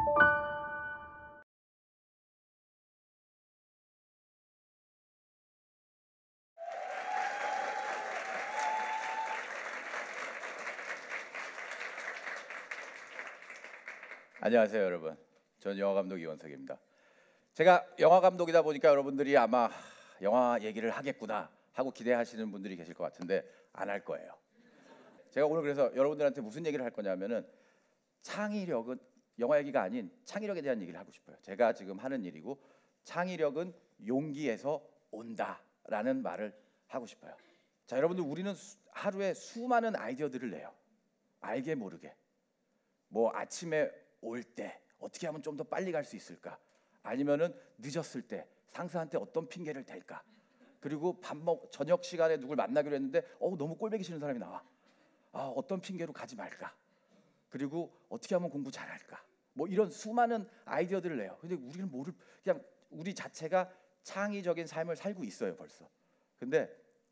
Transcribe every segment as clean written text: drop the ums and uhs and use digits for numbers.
안녕하세요, 여러분. 저는 영화감독 이원석입니다. 제가 영화감독이다 보니까 여러분들이 아마 영화 얘기를 하겠구나 하고 기대하시는 분들이 계실 것 같은데 안 할 거예요. 제가 오늘 그래서 여러분들한테 무슨 얘기를 할 거냐면은 창의력은 영화 얘기가 아닌 창의력에 대한 얘기를 하고 싶어요. 제가 지금 하는 일이고 창의력은 용기에서 온다라는 말을 하고 싶어요. 자, 여러분들 우리는 하루에 수많은 아이디어들을 내요. 알게 모르게. 뭐 아침에 올 때 어떻게 하면 좀 더 빨리 갈 수 있을까? 아니면은 늦었을 때 상사한테 어떤 핑계를 댈까? 그리고 저녁 시간에 누굴 만나기로 했는데 너무 꼴보기 싫은 사람이 나와. 어떤 핑계로 가지 말까? 그리고 어떻게 하면 공부 잘할까? 뭐 이런 수많은 아이디어들을 내요. 근데 우리는 그냥 우리 자체가 창의적인 삶을 살고 있어요, 벌써. 근데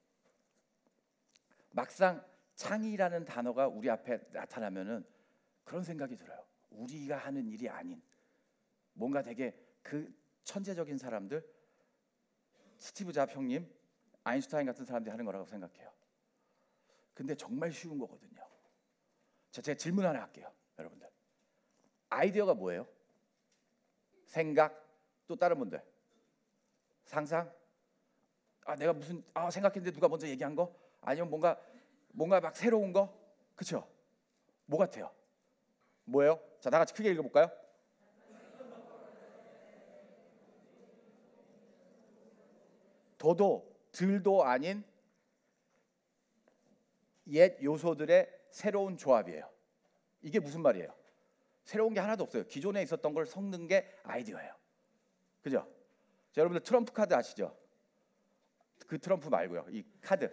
막상 창의라는 단어가 우리 앞에 나타나면은 그런 생각이 들어요. 우리가 하는 일이 아닌 뭔가 되게 그 천재적인 사람들, 스티브 잡 형님, 아인슈타인 같은 사람들이 하는 거라고 생각해요. 근데 정말 쉬운 거거든요. 제가 질문 하나 할게요, 여러분들. 아이디어가 뭐예요? 생각? 또 다른 분들? 상상? 내가 무슨 생각했는데 누가 먼저 얘기한 거? 아니면 뭔가 막 새로운 거? 그렇죠? 뭐 같아요? 뭐예요? 자, 다 같이 크게 읽어볼까요? 더도 덜도 아닌 옛 요소들의 새로운 조합이에요. 이게 무슨 말이에요? 새로운 게 하나도 없어요. 기존에 있었던 걸 섞는 게 아이디어예요. 그죠? 자, 여러분들 트럼프 카드 아시죠? 그 트럼프 말고요. 이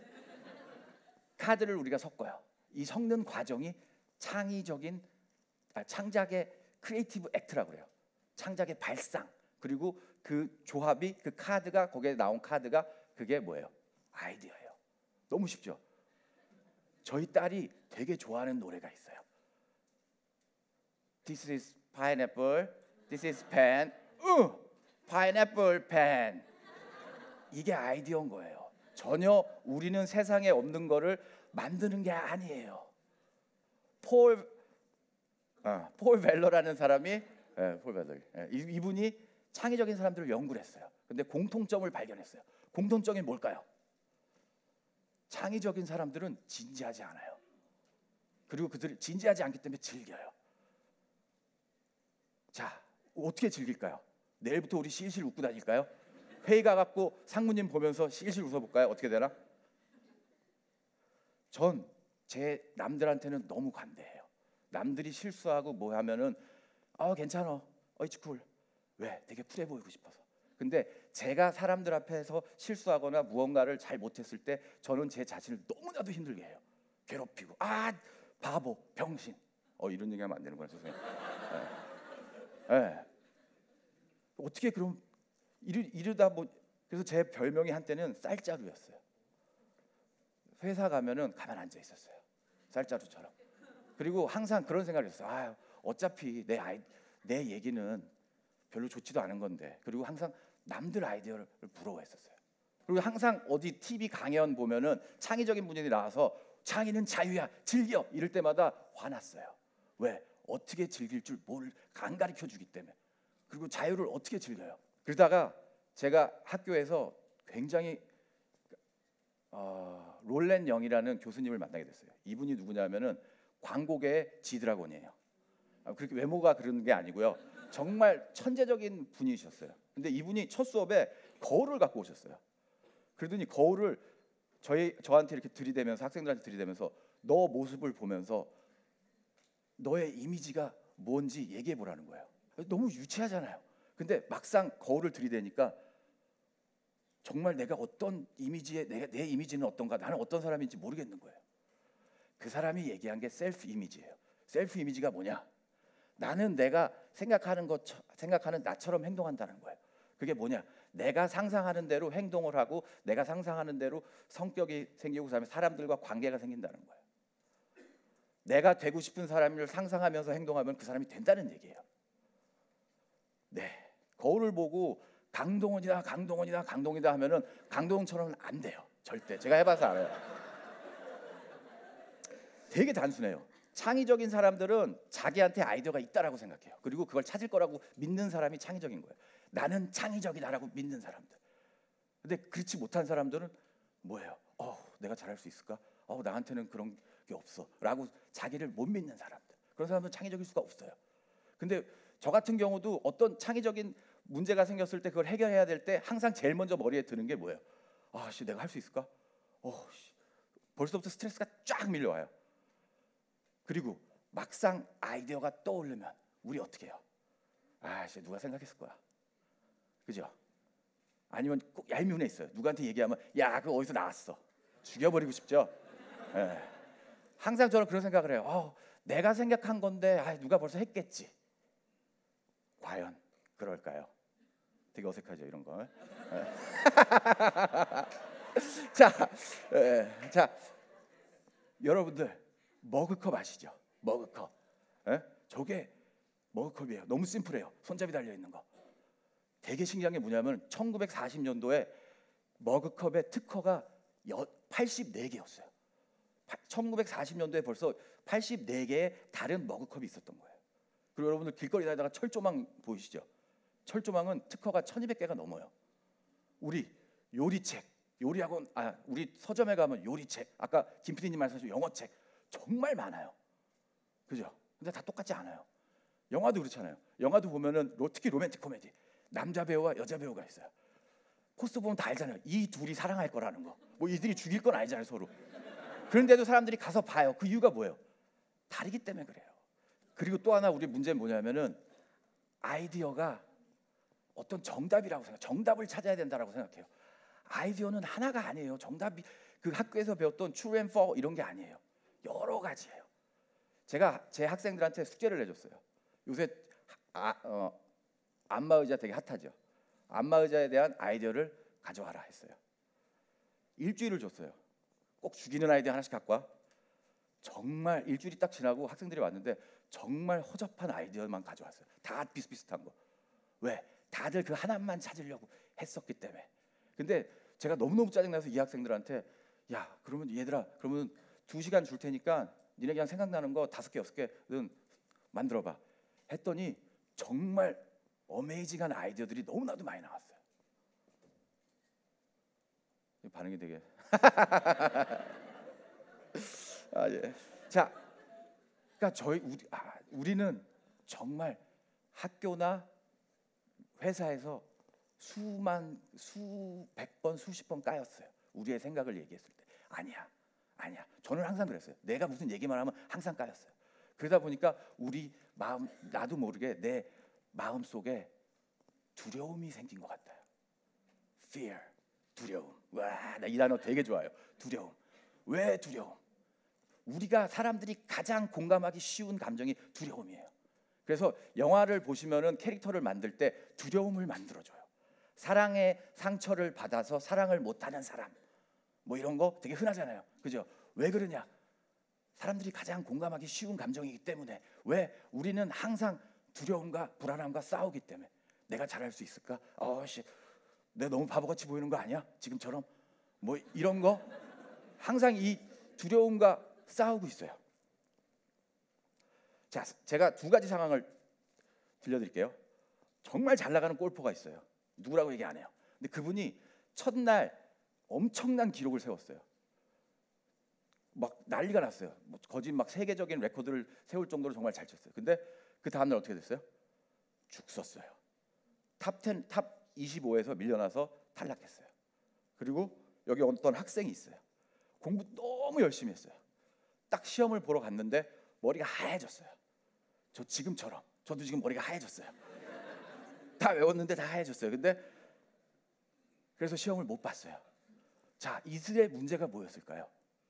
카드를 우리가 섞어요. 이 섞는 과정이 창작의 크리에이티브 액트라고 그래요. 창작의 발상. 그리고 그 조합이 그 카드가 거기에 나온 카드가 그게 뭐예요? 아이디어예요. 너무 쉽죠? 저희 딸이 되게 좋아하는 노래가 있어요. This is pineapple. This is pen. pineapple pen. 이게 아이디어인 거예요. 전혀 우리는 세상에 없는 거를 만드는 게 아니에요. 폴 벨러라는 사람이 이분이 창의적인 사람들을 연구를 했어요. 근데 공통점을 발견했어요. 공통점이 뭘까요? 창의적인 사람들은 진지하지 않아요. 그리고 그들이 진지하지 않기 때문에 즐겨요. 자, 어떻게 즐길까요? 내일부터 우리 실실 웃고 다닐까요? 회의 가갖고 상무님 보면서 실실 웃어볼까요? 어떻게 되나? 전 제 남들한테는 너무 관대해요. 남들이 실수하고 뭐 하면은 괜찮아, it's cool. 왜? 되게 쿨해 보이고 싶어서. 근데 제가 사람들 앞에서 실수하거나 무언가를 잘 못했을 때 저는 제 자신을 너무나도 힘들게 해요. 괴롭히고 바보, 병신. 이런 얘기하면 안 되는 거야, 죄송해요. 어떻게 그럼 이러다 뭐 그래서 제 별명이 한때는 쌀자루였어요. 회사 가면은 가만 앉아 있었어요. 쌀자루처럼. 그리고 항상 그런 생각을 했어요. 어차피 내 얘기는 별로 좋지도 않은 건데. 그리고 항상 남들 아이디어를 부러워했었어요. 그리고 항상 어디 TV 강연 보면은 창의적인 분들이 나와서 창의는 자유야, 즐겨 이럴 때마다 화났어요. 왜? 어떻게 즐길 줄 안 가르쳐 주기 때문에. 그리고 자유를 어떻게 즐겨요? 그러다가 제가 학교에서 굉장히 롤렌 영이라는 교수님을 만나게 됐어요. 이분이 누구냐면은 광고계의 지드래곤이에요. 그렇게 외모가 그런 게 아니고요. 정말 천재적인 분이셨어요. 근데 이분이 첫 수업에 거울을 갖고 오셨어요. 그러더니 거울을 저한테 이렇게 들이대면서 학생들한테 들이대면서 너 모습을 보면서 너의 이미지가 뭔지 얘기해 보라는 거예요. 너무 유치하잖아요. 근데 막상 거울을 들이대니까 정말 내가 어떤 이미지에 내 이미지는 어떤가, 나는 어떤 사람인지 모르겠는 거예요. 그 사람이 얘기한 게 셀프 이미지예요. 셀프 이미지가 뭐냐? 나는 내가 생각하는 나처럼 행동한다는 거예요. 그게 뭐냐? 내가 상상하는 대로 행동을 하고 내가 상상하는 대로 성격이 생기고 그다음에 사람들과 관계가 생긴다는 거예요. 내가 되고 싶은 사람을 상상하면서 행동하면 그 사람이 된다는 얘기예요. 네, 거울을 보고 강동원이다, 강동원이다, 강동이다 하면은 강동원처럼은 안 돼요. 절대. 제가 해봐서 알아요. 되게 단순해요. 창의적인 사람들은 자기한테 아이디어가 있다라고 생각해요. 그리고 그걸 찾을 거라고 믿는 사람이 창의적인 거예요. 나는 창의적이다라고 믿는 사람들. 근데 그렇지 못한 사람들은 뭐예요? 내가 잘할 수 있을까? 나한테는 그런 게 없어 라고 자기를 못 믿는 사람들. 그런 사람은 창의적일 수가 없어요. 근데 저 같은 경우도 어떤 창의적인 문제가 생겼을 때 그걸 해결해야 될 때 항상 제일 먼저 머리에 드는 게 뭐예요? 내가 할 수 있을까? 벌써부터 스트레스가 쫙 밀려와요. 그리고 막상 아이디어가 떠오르면 우리 어떻게 해요? 누가 생각했을 거야. 그죠? 아니면 꼭 얄미운 애 있어요. 누구한테 얘기하면 야, 그거 어디서 나왔어. 죽여버리고 싶죠. 예. 항상 저는 그런 생각을 해요. 내가 생각한 건데 누가 벌써 했겠지. 과연 그럴까요? 되게 어색하죠, 이런 거. 자, 여러분들 머그컵 아시죠? 머그컵. 저게 머그컵이에요. 너무 심플해요. 손잡이 달려 있는 거. 되게 신기한 게 뭐냐면 1940년도에 머그컵의 특허가 84개였어요. 1940년도에 벌써 84개의 다른 머그컵이 있었던 거예요. 그리고 여러분들 길거리 다니다가 철조망 보이시죠? 철조망은 특허가 1200개가 넘어요. 우리 요리책, 요리학원, 우리 서점에 가면 요리책, 아까 김 PD님 말씀하신 영어책 정말 많아요. 그죠? 근데 다 똑같지 않아요. 영화도 그렇잖아요. 영화도 보면은 특히 로맨틱 코미디, 남자 배우와 여자 배우가 있어요. 포스터 보면 다 알잖아요. 이 둘이 사랑할 거라는 거. 뭐 이들이 죽일 건 아니잖아요, 서로. 그런데도 사람들이 가서 봐요. 그 이유가 뭐예요? 다르기 때문에 그래요. 그리고 또 하나 우리 문제는 뭐냐면은 아이디어가 어떤 정답이라고 생각해요. 정답을 찾아야 된다라고 생각해요. 아이디어는 하나가 아니에요. 정답이 그 학교에서 배웠던 true and false 이런 게 아니에요. 여러 가지예요. 제가 제 학생들한테 숙제를 내줬어요. 요새 안마의자 되게 핫하죠. 안마의자에 대한 아이디어를 가져와라 했어요. 일주일을 줬어요. 꼭 죽이는 아이디어 하나씩 갖고 와. 정말 일주일이 딱 지나고 학생들이 왔는데 정말 허접한 아이디어만 가져왔어요. 다 비슷비슷한 거. 왜? 다들 그 하나만 찾으려고 했었기 때문에. 근데 제가 너무너무 짜증나서 이 학생들한테 그러면 얘들아, 그러면 2시간 줄 테니까 니네 그냥 생각나는 거 5개, 6개는 만들어봐 했더니 정말 어메이징한 아이디어들이 너무나도 많이 나왔어요. 반응이 되게 예. 자, 그러니까 우리는 정말 학교나 회사에서 수백 번, 수십 번 까였어요. 우리의 생각을 얘기했을 때 아니야. 저는 항상 그랬어요. 내가 무슨 얘기만 하면 항상 까였어요. 그러다 보니까 우리 마음, 나도 모르게 내 마음 속에 두려움이 생긴 것 같아요. Fear, 두려움. 와, 나 이 단어 되게 좋아요. 두려움. 왜 두려움? 우리가 사람들이 가장 공감하기 쉬운 감정이 두려움이에요. 그래서 영화를 보시면은 캐릭터를 만들 때 두려움을 만들어줘요. 사랑의 상처를 받아서 사랑을 못하는 사람, 뭐 이런 거 되게 흔하잖아요. 그죠? 왜 그러냐? 사람들이 가장 공감하기 쉬운 감정이기 때문에. 왜? 우리는 항상 두려움과 불안함과 싸우기 때문에. 내가 잘할 수 있을까? 내가 너무 바보같이 보이는 거 아니야? 지금처럼 뭐 이런 거 항상 이 두려움과 싸우고 있어요. 자, 제가 2가지 상황을 들려드릴게요. 정말 잘 나가는 골퍼가 있어요. 누구라고 얘기 안 해요. 근데 그분이 첫날 엄청난 기록을 세웠어요. 막 난리가 났어요. 거진 막 세계적인 레코드를 세울 정도로 정말 잘 쳤어요. 근데 그 다음날 어떻게 됐어요? 죽었어요. 탑10, 탑 25에서 밀려나서 탈락했어요. 그리고 여기 어떤 학생이 있어요. 공부 너무 열심히 했어요. 딱 시험을 보러 갔는데 머리가 하얘졌어요. 저 지금처럼. 저도 지금 머리가 하얘졌어요. 다 외웠는데 다 하얘졌어요. 근데 그래서 시험을 못 봤어요. 자, 이들의 문제가 뭐였을까요?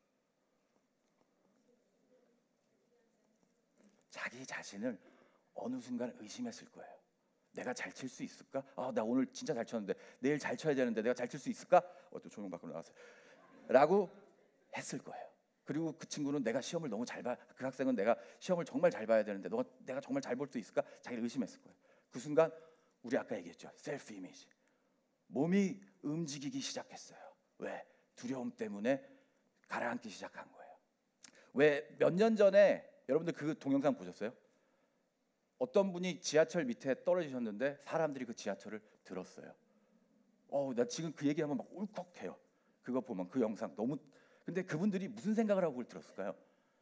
자기 자신을 어느 순간 의심했을 거예요. 내가 잘 칠 수 있을까? 나 오늘 진짜 잘 쳤는데 내일 잘 쳐야 되는데 내가 잘 칠 수 있을까? 또 조명 밖으로 나왔어요. 라고 했을 거예요. 그리고 그 친구는 내가 시험을 너무 잘 봐. 그 학생은 내가 시험을 정말 잘 봐야 되는데 내가 정말 잘 볼 수 있을까? 자기를 의심했을 거예요. 그 순간 우리 아까 얘기했죠. 셀프 이미지. 몸이 움직이기 시작했어요. 왜? 두려움 때문에 가라앉기 시작한 거예요. 왜 몇 년 전에 여러분들 그 동영상 보셨어요? 어떤 분이 지하철 밑에 떨어지셨는데 사람들이 그 지하철을 들었어요. 나 지금 그 얘기하면 막 울컥해요. 그거 보면 그 영상 너무. 근데 그분들이 무슨 생각을 하고 그걸 들었을까요?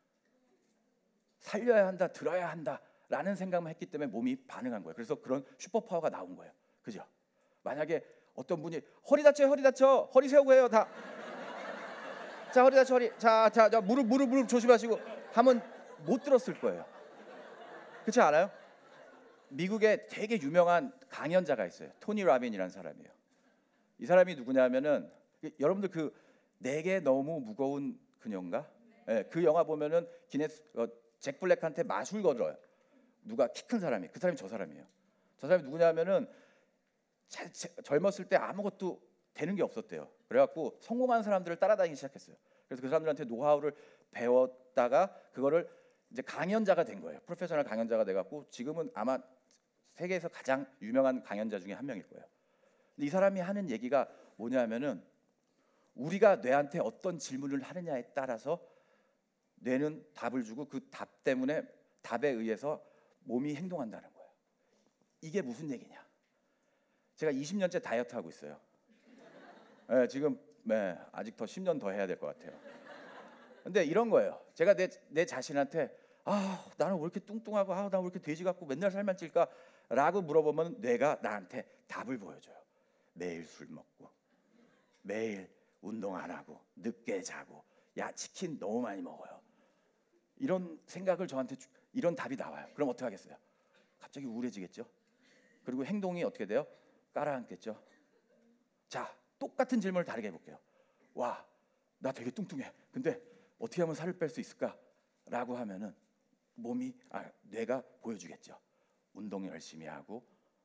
살려야 한다, 들어야 한다라는 생각만 했기 때문에 몸이 반응한 거예요. 그래서 그런 슈퍼파워가 나온 거예요. 그죠? 만약에 어떤 분이 허리 다쳐요, 허리 세우고 해요, 다. 자, 허리 다쳐, 허리. 자, 무릎 조심하시고 하면 못 들었을 거예요. 그렇지 않아요? 미국에 되게 유명한 강연자가 있어요. 토니 라빈이라는 사람이에요. 이 사람이 누구냐면은 여러분들 그 내게 너무 무거운 그녀인가? 네, 그 영화 보면은 잭 블랙한테 마술 걸어요. 누가 키 큰 사람이. 그 사람이 저 사람이에요. 저 사람이 누구냐면은 젊었을 때 아무것도 되는 게 없었대요. 그래갖고 성공한 사람들을 따라다니기 시작했어요. 그래서 그 사람들한테 노하우를 배웠다가 그거를 이제 강연자가 된 거예요. 프로페셔널 강연자가 돼갖고 지금은 아마 세계에서 가장 유명한 강연자 중에 한 명일 거예요. 근데 이 사람이 하는 얘기가 뭐냐면은 우리가 뇌한테 어떤 질문을 하느냐에 따라서 뇌는 답을 주고 그 답 때문에 답에 의해서 몸이 행동한다는 거예요. 이게 무슨 얘기냐? 제가 20년째 다이어트 하고 있어요. 네, 지금 아직 더 10년 더 해야 될 것 같아요. 근데 이런 거예요. 제가 내 자신한테 나는 왜 이렇게 뚱뚱하고 나는 왜 이렇게 돼지 같고 맨날 살만 찔까라고 물어보면 뇌가 나한테 답을 보여줘요. 매일 술 먹고 매일 운동 안 하고 늦게 자고 야 치킨 너무 많이 먹어요. 이런 생각을 저한테 이런 답이 나와요. 그럼 어떻게 하겠어요? 갑자기 우울해지겠죠. 그리고 행동이 어떻게 돼요? 깔아앉겠죠. 자, 똑같은 질문을 다르게 해볼게요. 와, 나 되게 뚱뚱해. 근데 어떻게 하면 살을 뺄 수 있을까라고 하면은 뇌가 보여주겠죠. 운동 열심히 하고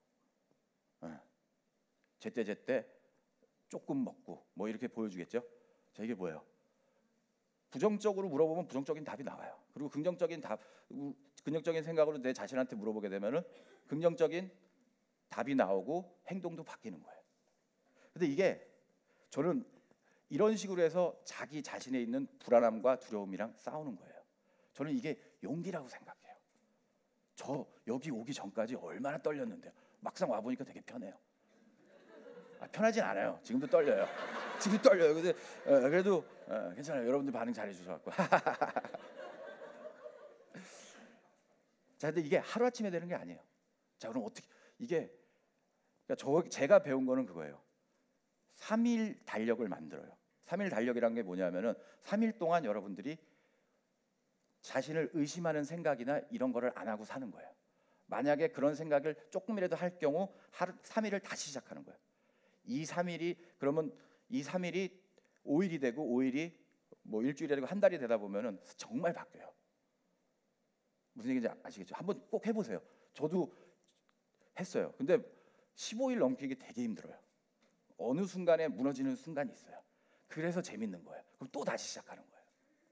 제때 조금 먹고 뭐 이렇게 보여주겠죠. 자, 이게 뭐예요? 부정적으로 물어보면 부정적인 답이 나와요. 그리고 긍정적인 생각으로 내 자신한테 물어보게 되면은 긍정적인 답이 나오고 행동도 바뀌는 거예요. 근데 이게 저는 이런 식으로 해서 자기 자신에 있는 불안함과 두려움이랑 싸우는 거예요. 저는 이게 용기라고 생각해요. 저 여기 오기 전까지 얼마나 떨렸는데요. 막상 와 보니까 되게 편해요. 편하진 않아요. 지금도 떨려요. 근데 그래도 괜찮아요. 여러분들 반응 잘해 주셔서. 자, 근데 이게 하루 아침에 되는 게 아니에요. 자, 그럼 어떻게 그러니까 제가 배운 거는 그거예요. 3일 달력을 만들어요. 3일 달력이란 게 뭐냐면은 3일 동안 여러분들이 자신을 의심하는 생각이나 이런 거를 안 하고 사는 거예요. 만약에 그런 생각을 조금이라도 할 경우 3일을 다시 시작하는 거예요. 이 3일이 5일이 되고 5일이 뭐 일주일이 되고 한 달이 되다 보면은 정말 바뀌어요. 무슨 얘기인지 아시겠죠? 한번 꼭 해보세요. 저도 했어요. 근데 15일 넘기기 되게 힘들어요. 어느 순간에 무너지는 순간이 있어요. 그래서 재밌는 거예요. 그럼 또 다시 시작하는 거예요.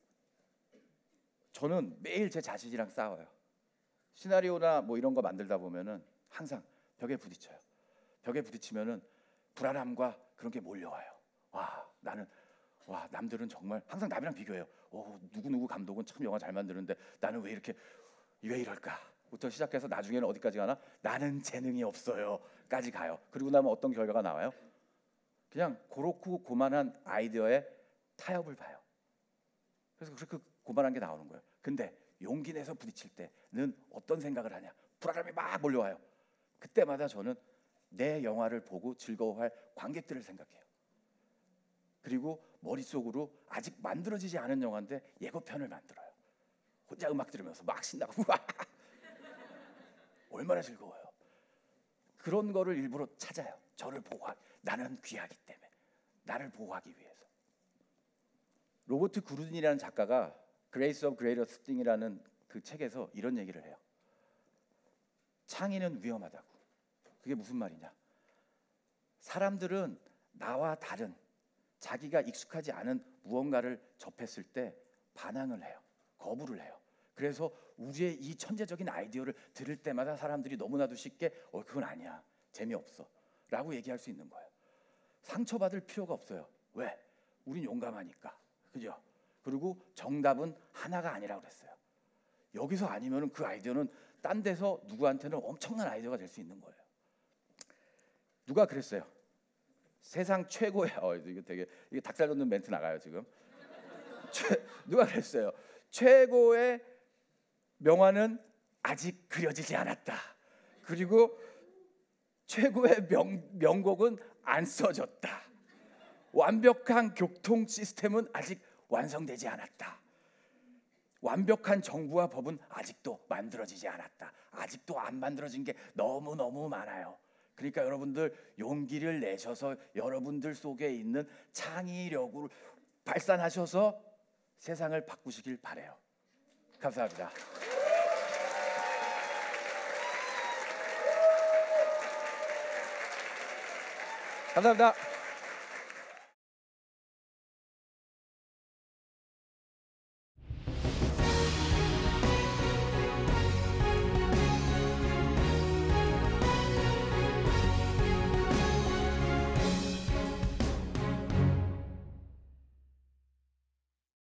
저는 매일 제 자신이랑 싸워요. 시나리오나 뭐 이런 거 만들다 보면은 항상 벽에 부딪혀요. 벽에 부딪히면은 불안함과 그런 게 몰려와요. 남들은 정말 항상 남이랑 비교해요. 누구 감독은 참 영화 잘 만드는데 나는 왜 이럴까?부터 시작해서 나중에는 어디까지 가나? 나는 재능이 없어요까지 가요. 그리고 나면 어떤 결과가 나와요? 그냥 그렇고 고만한 아이디어에 타협을 봐요. 그래서 그렇게 고만한 게 나오는 거예요. 근데 용기 내서 부딪힐 때는 어떤 생각을 하냐? 불안함이 막 몰려와요. 그때마다 저는 내 영화를 보고 즐거워할 관객들을 생각해요. 그리고 머릿속으로 아직 만들어지지 않은 영화인데 예고편을 만들어요. 혼자 음악 들으면서 막 신나고 얼마나 즐거워요. 그런 거를 일부러 찾아요. 나는 귀하기 때문에, 나를 보호하기 위해서. 로버트 그루딘이라는 작가가 Grace of Greater Thing이라는 그 책에서 이런 얘기를 해요. 창의는 위험하다고. 그게 무슨 말이냐? 사람들은 나와 다른 자기가 익숙하지 않은 무언가를 접했을 때 반항을 해요. 거부를 해요. 그래서 우리의 이 천재적인 아이디어를 들을 때마다 사람들이 너무나도 쉽게 그건 아니야. 재미없어 라고 얘기할 수 있는 거예요. 상처받을 필요가 없어요. 왜? 우린 용감하니까. 그죠? 그리고 정답은 하나가 아니라고 그랬어요. 여기서 아니면 그 아이디어는 딴 데서 누구한테는 엄청난 아이디어가 될 수 있는 거예요. 누가 그랬어요? 세상 최고의 이거 되게 이게 닭살 돋는 멘트 나가요 지금. 누가 그랬어요? 최고의 명화는 아직 그려지지 않았다. 그리고 최고의 명곡은 안 써졌다. 완벽한 교통 시스템은 아직 완성되지 않았다. 완벽한 정부와 법은 아직도 만들어지지 않았다. 아직도 안 만들어진 게 너무너무 많아요. 그러니까 여러분들 용기를 내셔서 여러분들 속에 있는 창의력을 발산하셔서 세상을 바꾸시길 바라요. 감사합니다. 감사합니다.